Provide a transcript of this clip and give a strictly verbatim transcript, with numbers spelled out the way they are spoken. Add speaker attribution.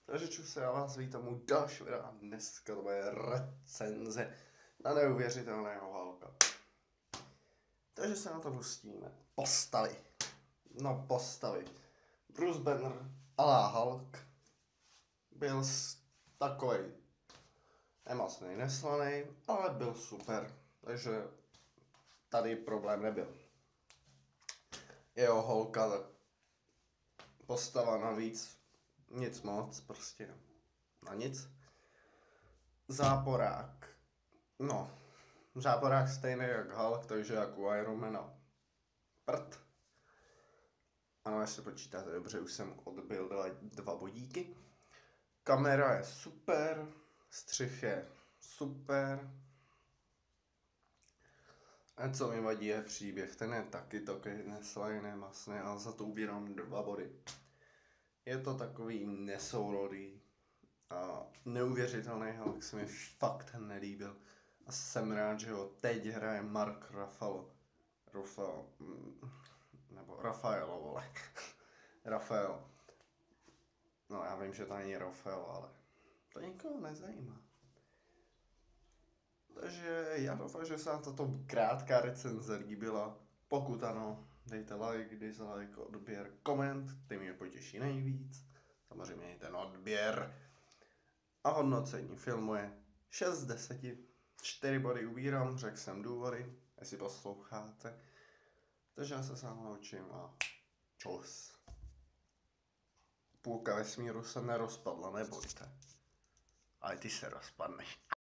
Speaker 1: Takže čus se, já vás vítám u dalšího videa a dneska to bude recenze na neuvěřitelného Hulka. Takže se na to pustíme. Postavy. No postavy. Bruce Banner a la Hulk byl takovej nemocnej, neslaný, ale byl super. Takže tady problém nebyl. Jeho Hulka postava navíc, nic moc, prostě na nic. Záporák. No, záporák stejný jak Hulk, takže jako Iron Man a prd. Ano, jestli počítáte dobře, už jsem odbil dva, dva bodíky. Kamera je super, střih je super. A co mi vadí je příběh, ten je taky takový neslajný, masný, ale za to ubírám dva body. Je to takový nesourodý a neuvěřitelný Hulk, se mi fakt nelíbil. A jsem rád, že ho teď hraje Mark Ruffalo. Ruffalo, nebo Rafaelo, vole. Rafael. No já vím, že to není Rafael, ale to nikoho nezajímá. Takže já doufám, že se vám tato krátká recenze líbila. Pokud ano, dejte like, dislike, odběr, koment, ty mě potěší nejvíc. Samozřejmě i ten odběr. A hodnocení filmu je šest z deseti. čtyři body ubírám, řekl jsem důvody, jestli posloucháte. Takže já se sám naučím a čus. Půlka vesmíru se nerozpadla, nebojte. Ale ty se rozpadneš.